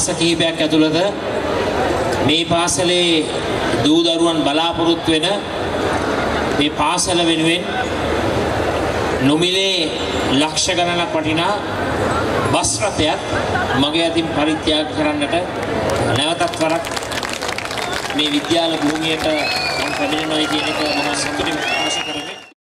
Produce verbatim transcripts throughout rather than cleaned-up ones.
මාස කිහිපයක් ඇතුළත මේ පාසලේ දූ දරුවන් බලාපොරොත්තු වෙන මේ පාසල වෙනුවෙන් නොමිලේ ලක්ෂ ගණනක් වටිනා බස් රථයක් මගේ අතින් පරිත්‍යාග කරන්නට නැවතත් වරක් මේ විද්‍යාල භූමියට මම පැමිණෙනවා කියන එක මම සතුටින් ප්‍රකාශ කරමි.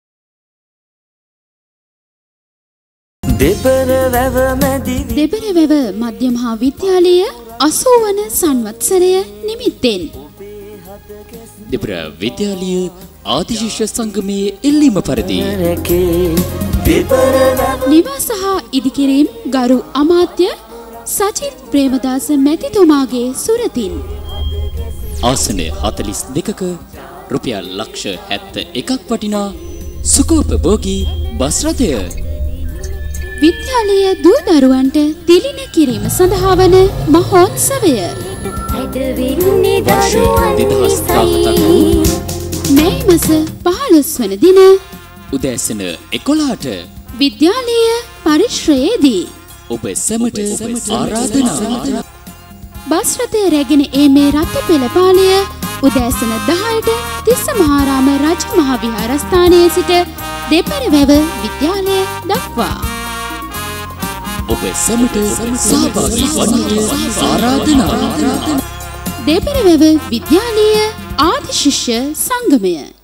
දෙබරවැව මධ්‍ය මහා විද්‍යාලය අසූ වන සංවත්සරය නිමිත්තෙන් දෙබර විද්‍යාලීය ආදිශිෂ්‍ය සංගමයේ එල්ලීම පරිදි නිවා සහ ඉදිකිරීම් ගරු අමාත්‍ය සජිත් ප්‍රේමදාස මැතිතුමාගේ සුරතින් ආසන හතළිස් දෙකක රුපියල් ලක්ෂ හැත්ත එකක් වටිනා සුඛෝපභෝගී බස් රථය විද්‍යාලීය දූ දරුවන්ට තිලින කිරීම සඳහා වන මහෝත්සවය මේ මාස පහළොස් වන දින උදෑසන එකොළහට විද්‍යාලීය පරිශ්‍රයේදී ඔබ සැමට ආරාධනා. බස් රථය රැගෙන ඒමේ රථ පෙළපාලිය උදෑසන දහයට තිස්ස මහාරාම රජ මහා විහාරස්ථානයේ සිට දෙපරවැව විද්‍යාලය දක්වා ඔබ සැමට සහභාගී වන්නට ආරාධනා. දෙපරවැව විද්‍යාලීය ආදිශිෂ්‍ය සංගමය